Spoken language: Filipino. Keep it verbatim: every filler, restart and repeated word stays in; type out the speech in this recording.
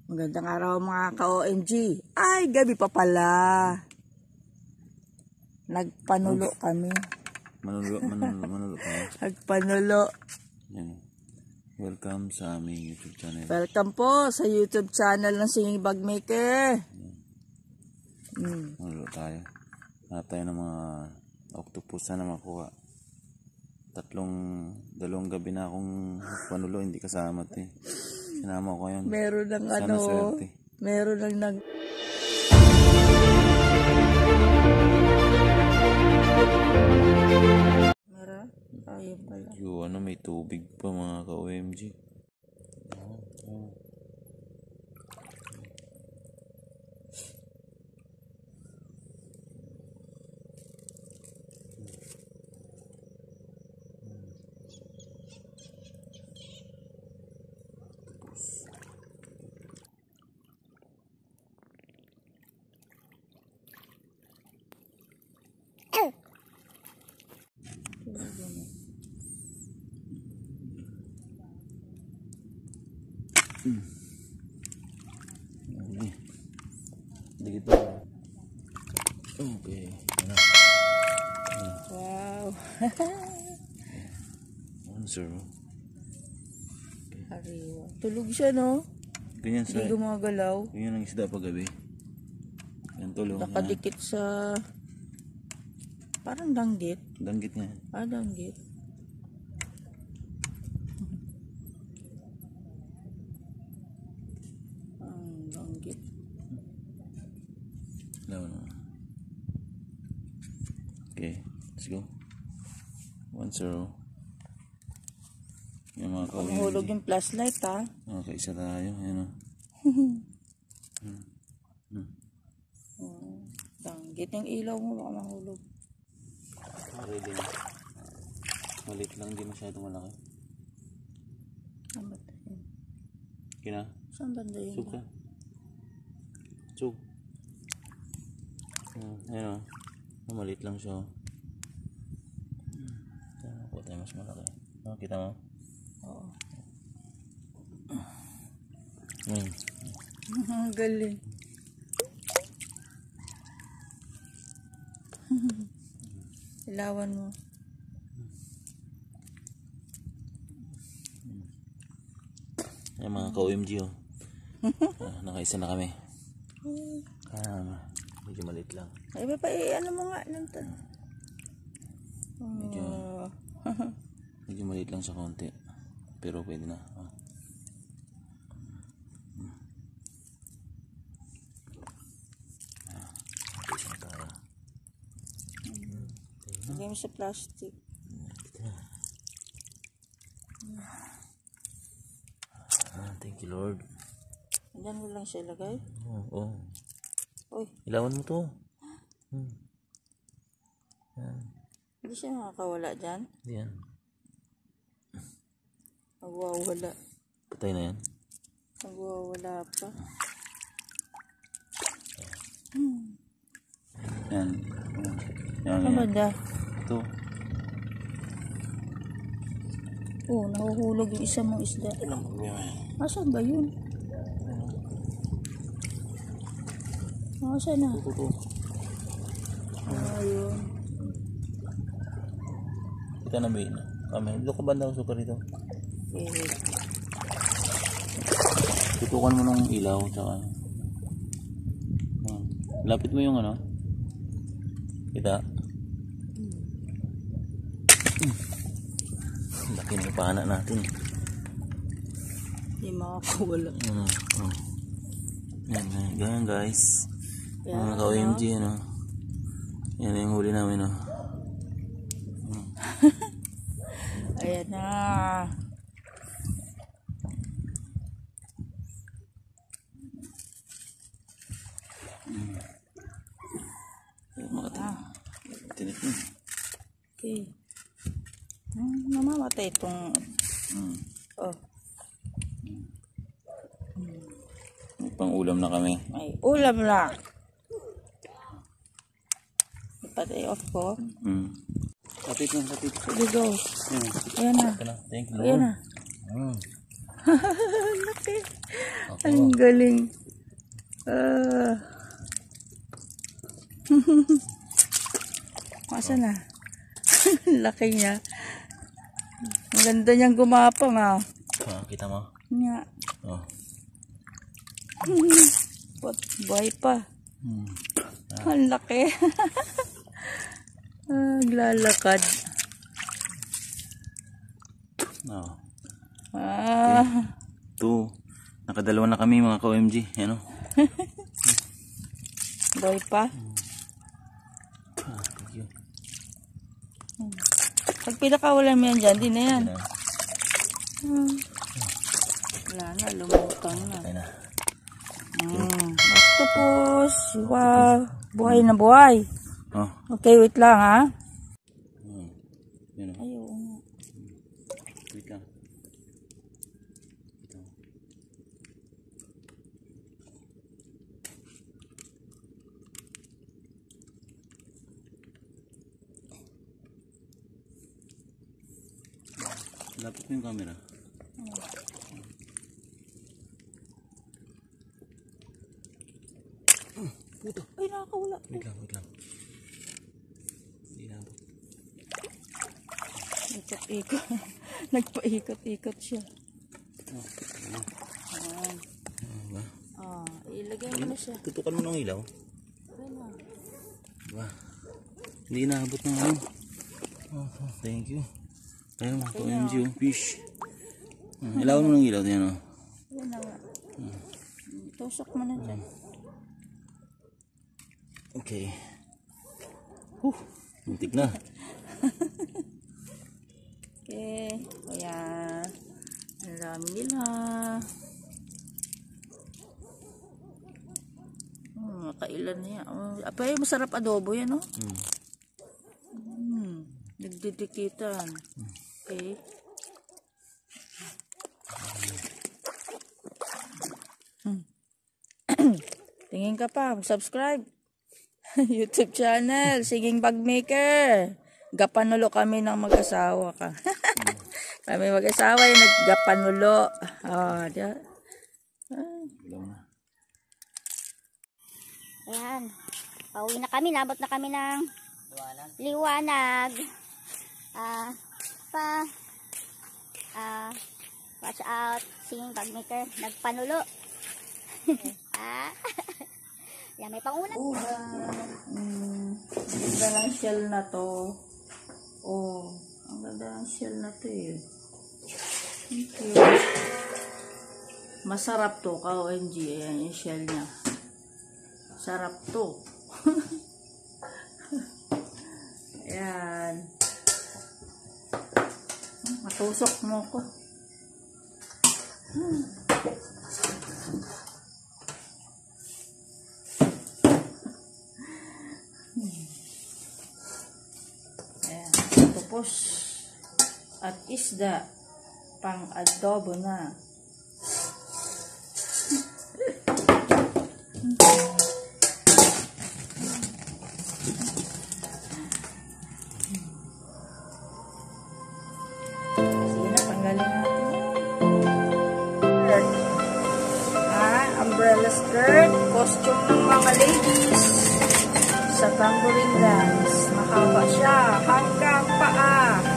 Magandang araw mga ka-O M G. Ay, gabi pa pala. Nagpanulo kami. Manulo, manulo, manulo kami. Nagpanulo. Yan. Welcome sa aming YouTube channel. Welcome po sa YouTube channel ng Singing Bag Maker. Mm. Manulo tayo. Hanap tayo ng mga octopus na makuha. Tatlong, dalawang gabi na akong panulo, hindi kasama ito eh. Sinama ko yun. Meron ng Sana ano, swerte. meron ng nag... Meron? Ayun pala. Medyo ano, may tubig pa mga ka-O M G. Oh, oh. Hmm. Okay. Dito. Okay. Ano? Wow. Answer. Hariwa. Tulog siya, no? Ganyan sa. Hindi gumagalaw. Ganyan ang isda pag gabi. Yan tulog. Nakadikit sa... Parang danggit. Danggit nga. Ah, danggit. Ang danggit. No, no. Okay, let's go. One zero. Yung mga kawin. Mahulog yung flashlight, ha? Okay, isa tayo. Ayan o. hmm. Hmm. Oh, danggit yung ilaw mo, baka mahulog. Ready na. Malit lang, hindi masyado malaki. Saan ba tayo? Kina? Saan banda yun? Sug ka. Sug. Hmm, ayan o. Malit lang siya o. Nakuha tayo mas malaki. Oh, kita mo? Oo. Hmm. Galing. Ilawan mo. Ayan mga ka-O M G o. Ah, nakaisa na kami. Ah, medyo malit lang. Ay, ba pa, eh, ano mo nga lang to? Medyo, Oh. medyo malit lang sa konti. Pero pwede na. Oh. Lagay mo sa plastic. Ah, thank you Lord. Diyan mo lang siya lagay. Oh, oh. Uy, Ilawan mo to. Hmm. Yan. hindi siya makakawala dyan. Yan. Nagwawala. Patay na yan. Nagwawala pa. Yan. Yan. Ano ba Yan. da? Ito. Oo, nahuhulog yung isa mong isda. Ilang problema yan. Asan ba yun? Asan na? Ito, ito. Ayun. Kita na ba yun? Kami. Dito ka banda ko rito. Okay. Tutukan mo ng ilaw. Tsaka. Yan. Lapit mo yung ano. Kita. Laki na ipana natin. Hindi makakawala. Ano. Oh. Yan. Ganyan guys. Yan, Mga ka-O M G. Ano. Yan yung huli namin. Oh. Ayan na. Ayan mga tayo. Tinik mo. Okay. Hmm, namamatay itong... Hmm. Oh, May pang ulam na kami. may ulam lang. Ipatay off ko. Hmm. Kapit lang, kapit. Sige, go. Yan. Ayan na. Thank you Ayan Lord. na. Hmm. Laki. Ako. Ang galing. Ah. Masa na? Laki niya. Ang ganda niyang gumapang ah. Ah, kita mo? Nga. Oh. What? Buhay pa. Hmm. Ang laki. Ah, naglalakad. Oh. Ah. Two. Nakadalawa na kami mga ka-O M G. Ano? Buhay pa. Ah, thank you. Pag pinakawalan mo yan dyan, di na yan. Yan na. Hmm. Wala na, lumutang na. Okay na. Hmm. Octopus. Wow. Buhay na buhay. Oh. Okay, wait lang ha. Hmm. Yan o. Ayaw. Wait lang. Ito. Lapit mo yung camera. Puto. Ay, nakakawala. Wait lang, wait lang. Hindi na ako. Ikot-ikot. Nagpaikot-ikot siya. Oh, ano? Ayan. Ano ba? Ah, ilagay mo na siya. Tutukan mo ng ilaw. Ayan na. Diba? Hindi naabot ng ano. Oh, oh, thank you. Kaya mga ka-O M G, oh, fish. Uh, ilawan mo ng ilaw. Yan, oh. Ayan na nga. Tusok mo na dyan. Okay. Huh, muntik na. Okay. Ayan. Ang dami nila. Hmm, makailan na yan. Oh, apay, masarap adobo yan, oh. Hmm. Hmm. Nagdidikitan. Okay. Hmm. Tingin ka pa, subscribe. YouTube channel, Singing Bagmaker. Gapanulo kami ng mag-asawa ka. Kami mag-asawa yung naggapanulo. Oh, diya. Ah. Ayan. Pauwi na kami. Nabot na kami ng liwanag. Ah, pa. Ah, watch out. Singing Bagmaker. Nagpanulo. Ah. Yan, may pangunan. Oh, mm, ang ganda ng shell na to. Oh, ang ganda ng shell na to eh. Thank you. Masarap to, ka-O M G. Ayan yung shell niya. Sarap to. Ayan. Matusok mo ko. Hmm. Ayan. Octopus at isda pang adobo na. Umbrella skirt, costume ng mga ladies sa tambourine dance. Mahaba siya hanggang paa.